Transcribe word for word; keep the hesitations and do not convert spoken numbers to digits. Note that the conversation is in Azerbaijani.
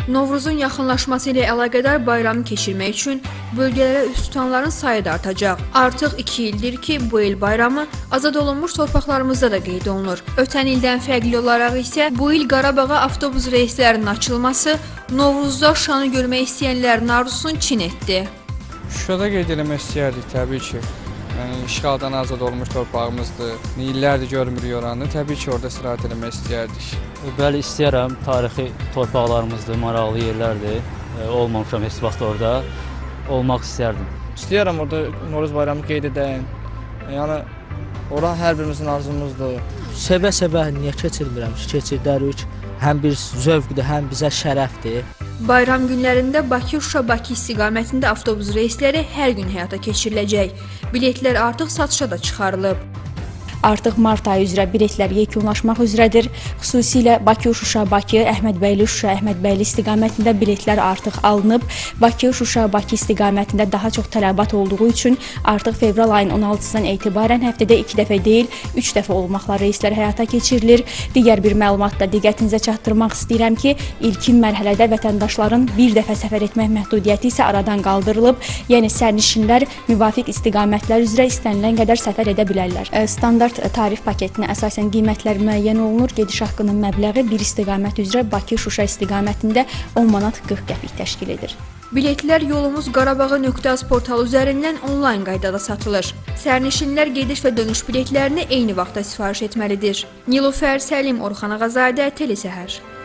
Novruzun yaxınlaşması ilə əlaqədar bayramı keçirmək üçün bölgələrə üst tutanların sayı da artacaq. Artıq iki ildir ki, bu il bayramı azad olunmuş torpaqlarımızda da qeyd olunur. Ötən ildən fərqli olaraq isə bu il Qarabağa avtobus reyslərinin açılması Novruzda Şuşanı görmək istəyənlərin arzusunu çin etdi. Şuşada qeyd eləmək istəyərdik təbii ki. Yəni, işğaldan azad olmuş torpağımızdır. İllərdir görmürük oranı. Təbii ki, orada istirahət eləmək istəyərdik. Bəli, istəyərəm. Tarixi torpaqlarımızdır, maraqlı yerlərdir. E, olmamışam heç vaxt orada. Olmaq istərdim. İstəyərəm orada Novruz bayramı qeyd edəyim. Yəni, ora hər birimizin arzumuzdur. Sevə-sevə niyə keçirmirəm ki, keçirdərik. Həm bir zövqdür, həm bizə şərəfdir. Bayram günlərində Bakı-Şuşa-Bakı istiqamətində avtobus reysləri hər gün həyata keçiriləcək. Biletlər artıq satışa da çıxarılıb. Artıq mart ayı üzrə biletlər yekunlaşmaq üzrədir. Xüsusilə Bakı-Şuşa-Bakı, Əhmədbəyli-Şuşa, Əhmədbəyli istiqamətində biletlər artıq alınıb. Bakı-Şuşa-Bakı istiqamətində daha çox tələbat olduğu üçün artıq fevral ayının on altısından etibarən həftədə iki dəfə deyil, üç dəfə olmaqla reyslər həyata keçirilir. Digər bir məlumat da diqqətinizə çatdırmaq istəyirəm ki, ilkin mərhələdə vətəndaşların bir dəfə səfər etmək məhdudiyyəti isə aradan qaldırılıb. Yəni sərnişinlər müvafiq istiqamətlər üzrə istənilən qədər səfər edə bilərlər. Standart tarif paketinə əsasən qiymətlər müəyyən olunur. Gediş haqqının məbləği bir istiqamət üzrə Bakı-Şuşa istiqamətində on manat qırx qəpik təşkil edir. Biletlər yolumuz Qarabağı nöqtə az portalı üzərindən onlayn qaydada satılır. Sərnişinlər gediş və dönüş biletlərini eyni vaxtda sifariş etməlidir. Nilufər Səlim, Orxan Ağazadə, Telesəhər.